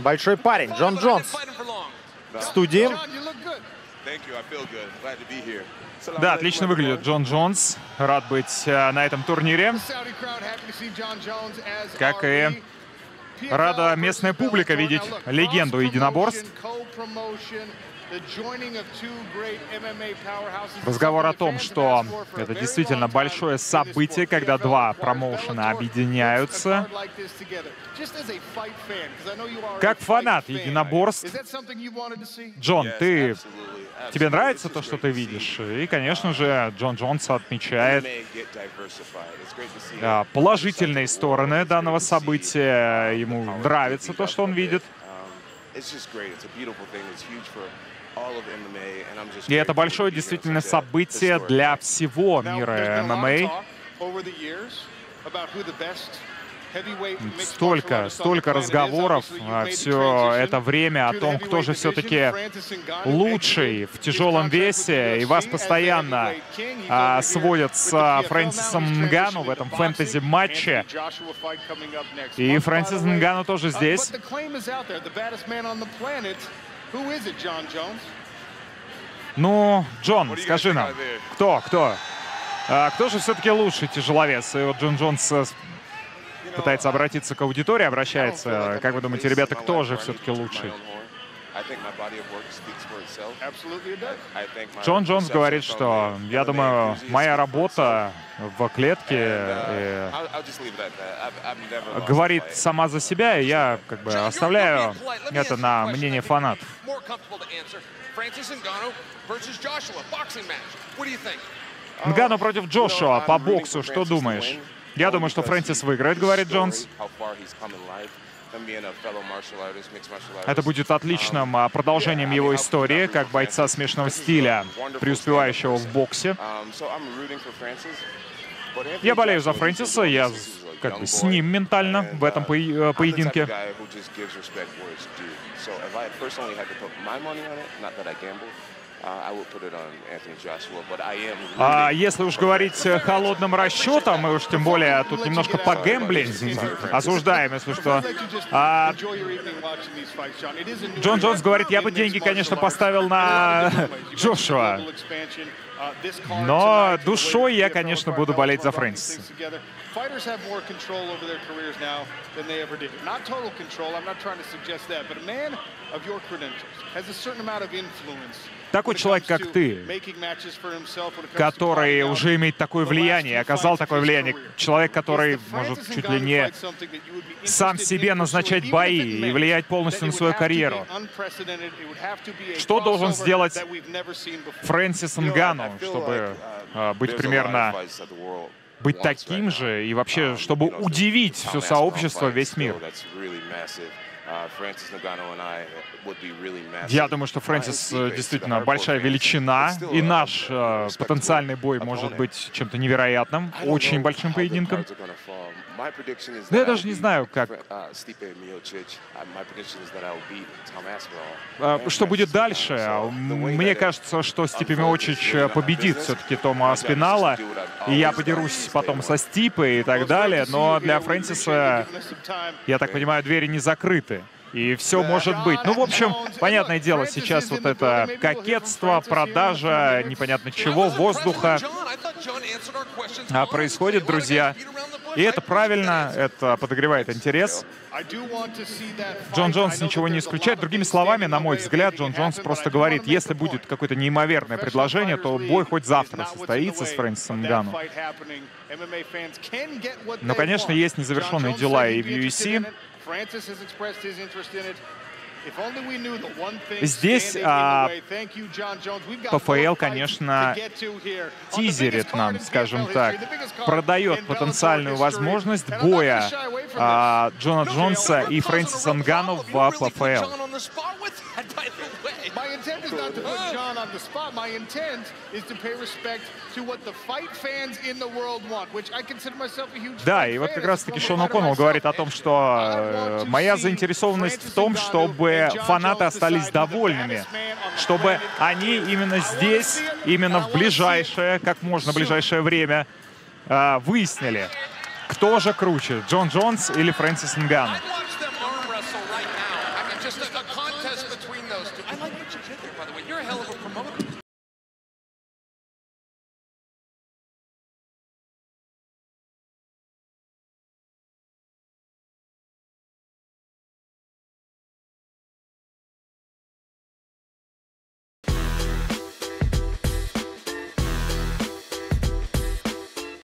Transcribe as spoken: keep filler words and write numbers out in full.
Большой парень Джон Джонс в студии. Да, отлично выглядит Джон Джонс. Рад быть э, на этом турнире. Как и рада местная публика видеть легенду единоборств. Разговор о том, что это действительно большое событие, когда два промоушена объединяются. Как фанат единоборств, Джон, ты, тебе нравится то, что ты видишь? И, конечно же, Джон Джонс отмечает положительные стороны данного события. Ему нравится то, что он видит. И это большое действительно событие для всего мира ММА. Столько, столько разговоров все это время о том, кто же все-таки лучший в тяжелом весе. И вас постоянно а, сводят с Фрэнсисом Нгану в этом фэнтези-матче. И Фрэнсис Нгану тоже здесь. Ну, Джон, скажи нам, кто, кто? А, кто же все-таки лучший тяжеловес? И вот Джон Джонс пытается обратиться к аудитории, обращается. Как вы думаете, ребята, кто же все-таки лучший? Джон Джонс говорит, что, я думаю, моя работа в клетке э, говорит сама за себя, и я как бы оставляю это на мнение фанатов. Нгану против Джошуа по боксу, что думаешь? Я думаю, что Фрэнсис выиграет, говорит Джонс. Это будет отличным продолжением его истории, как бойца смешанного стиля, преуспевающего в боксе. Я болею за Фрэнсиса, я как бы с ним ментально в этом поединке. А если уж говорить холодным расчетом, и уж тем более тут немножко погэмблинг, осуждаем, если что. А Джон Джонс говорит, я бы деньги, конечно, поставил на Джошуа, но душой я, конечно, буду болеть за Фрэнсиса. Такой человек, как ты, который уже имеет такое влияние, оказал такое влияние, человек, который может чуть ли не сам себе назначать бои и влиять полностью на свою карьеру. Что должен сделать Фрэнсис Нгану, чтобы э, быть примерно быть таким же и вообще, чтобы удивить все сообщество, весь мир? Я думаю, что Фрэнсис действительно большая величина, и наш э, потенциальный бой может быть чем-то невероятным, очень большим поединком. Но я даже не знаю, как... Что будет дальше. Мне кажется, что Стипе Миочич победит все-таки Тома Аспинала, и я подерусь потом со Стипе и так далее, но для Фрэнсиса, я так понимаю, двери не закрыты. И все может быть. Ну, в общем, понятное дело, сейчас вот это кокетство, продажа, непонятно чего, воздуха происходит, друзья. И это правильно, это подогревает интерес. Джон Джонс ничего не исключает. Другими словами, на мой взгляд, Джон Джонс просто говорит, если будет какое-то неимоверное предложение, то бой хоть завтра состоится с Фрэнсисом Нгану. Но, конечно, есть незавершенные дела и в ю эф си. Здесь а, ПФЛ, конечно, тизерит нам, скажем так, продает потенциальную возможность боя а, Джона Джонса и Фрэнсиса Нгану в ПФЛ. Да, и вот как раз-таки Шон О'Коннелл говорит о том, что э, моя заинтересованность в том, чтобы фанаты остались довольными, чтобы они именно здесь, именно в ближайшее, как можно ближайшее время э, выяснили, кто же круче, Джон Джонс или Фрэнсис Нгану. just a, a contest between those two. I like what you did there, by the way. You're a hell of a promoter.